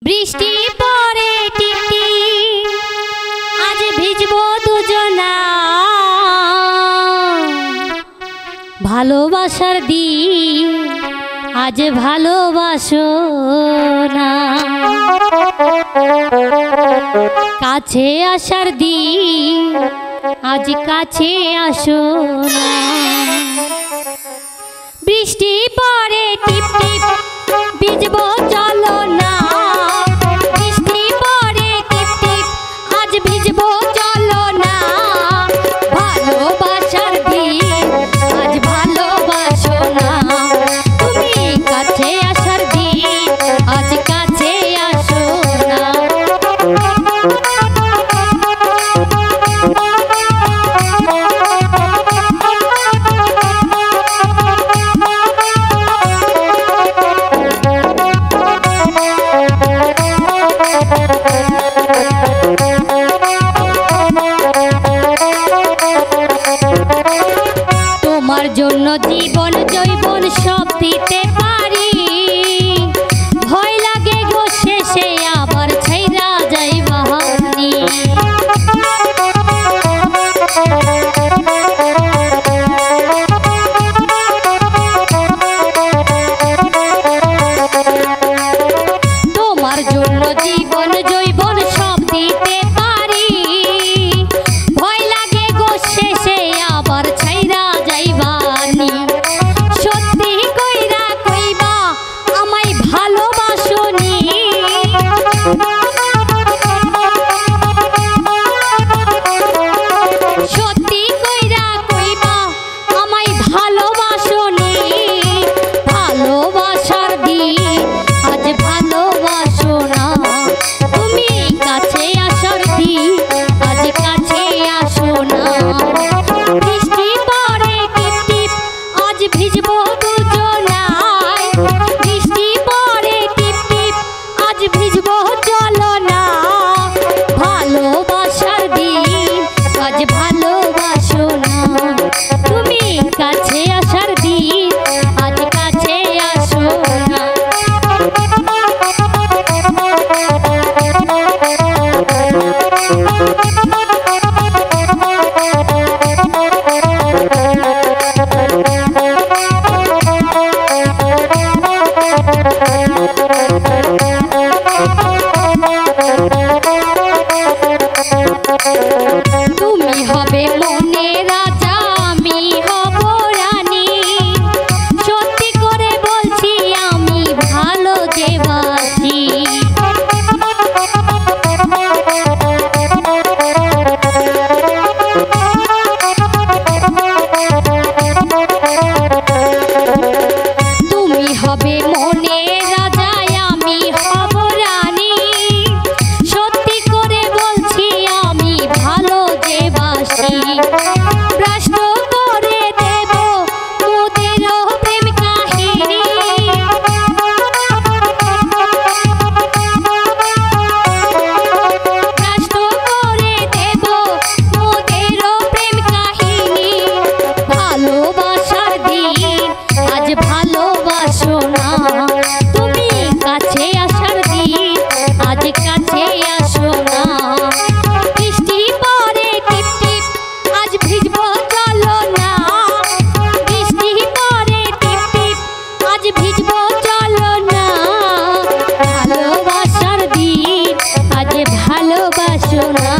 বৃষ্টি পড়ে টিপটি আজ ভিজবো দুজনা ভালোবাসার দিন আজ ভালোবাসো না কাছে আসার দিন আজ কাছে আসো না বৃষ্টি পড়ে টিপ টিপ ভিজবো চলো না বৃষ্টি পড়ে টিপ টিপ আজ ভিজবো চলো না ভালোবাসার দিন আজ ভালোবাসো না তুমি কাছে আসার দিন আজ কাছে আসো না তোমার জন্য জীবন জৈবন সব দিতে পারি ভয় লাগে গো শেষে আবার ছাইরা যাইবা হানি তোমার জন্য জীবন জৈবন সব দিতে পারি ভয় লাগে গো শেষে আবার ছাইরা যাইবানি সত্যি কইরা কইবা আমায় ভালোবাসোনি সত্যি কইরা কইবা আমায় ভালোবাসোনি ভালোবাসার দিন আজ ভালোবাসো না তুমি কাছে আসার দিন আজ কাছে আসো না বৃষ্টি পড়ে টিপ টিপ আজ ভিজবো দুজনায় বৃষ্টি পড়ে টিপ টিপ আজ ভিজবো চলো না ভালোবাসার দিন আজ ভালোবাসো না তুমি কাছে আসার দিন আজ কাছে আসো না তুমি হবে মনে রাজা আমি হব রানী সত্যি করে বলছি আমি ভালো যে বাসি তুমি হবে মনে রাজা আমি হব রানী সত্যি করে বলছি আমি ভালো যে বাসি প্রশ্ন করে দেব মোদের প্রেম কাহিনী প্রশ্ন করে দেব মোদের প্রেম কাহিনী ভালোবাসার দিন আজ ভালোবাসো না তুমি কাছে আসার দিন আজ কাছে আসো না বৃষ্টি পড়ে টিপ টিপ আজ ভিজবো চলো না বৃষ্টি পড়ে টিপ টিপ আজ ভিজবো চলো না ভালোবাসার দিন আজ ভালোবাসো না